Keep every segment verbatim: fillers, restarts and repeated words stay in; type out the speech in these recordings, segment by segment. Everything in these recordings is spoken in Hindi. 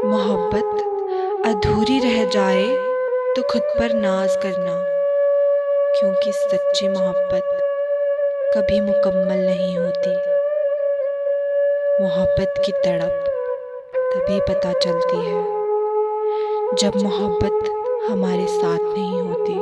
मोहब्बत अधूरी रह जाए तो खुद पर नाज करना, क्योंकि सच्ची मोहब्बत कभी मुकम्मल नहीं होती। मोहब्बत की तड़प तभी पता चलती है जब मोहब्बत हमारे साथ नहीं होती।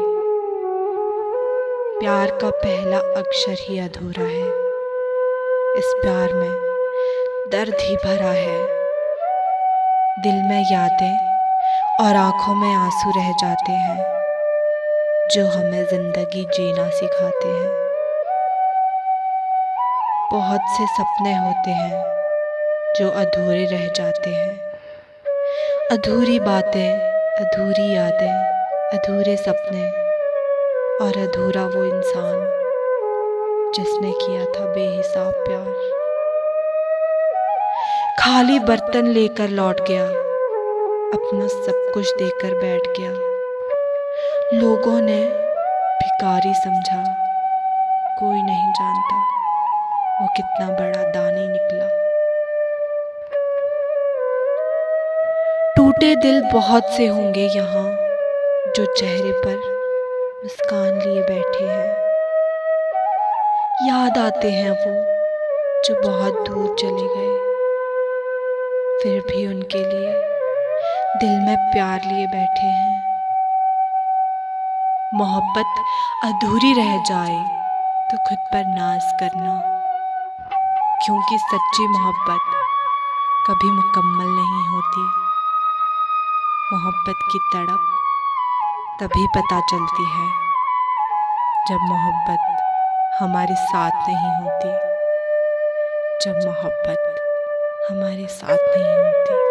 प्यार का पहला अक्षर ही अधूरा है, इस प्यार में दर्द ही भरा है। दिल में यादें और आँखों में आंसू रह जाते हैं, जो हमें जिंदगी जीना सिखाते हैं। बहुत से सपने होते हैं जो अधूरे रह जाते हैं, अधूरी बातें, अधूरी यादें, अधूरे सपने और अधूरा वो इंसान जिसने किया था बेहिसाब प्यार। खाली बर्तन लेकर लौट गया, अपना सब कुछ देकर बैठ गया। लोगों ने भिखारी समझा, कोई नहीं जानता वो कितना बड़ा दानी निकला। टूटे दिल बहुत से होंगे यहाँ, जो चेहरे पर मुस्कान लिए बैठे हैं। याद आते हैं वो जो बहुत दूर चले गए, फिर भी उनके लिए दिल में प्यार लिए बैठे हैं। मोहब्बत अधूरी रह जाए तो खुद पर नाज करना, क्योंकि सच्ची मोहब्बत कभी मुकम्मल नहीं होती। मोहब्बत की तड़प तभी पता चलती है जब मोहब्बत हमारे साथ नहीं होती, जब मोहब्बत हमारे साथ नहीं होती।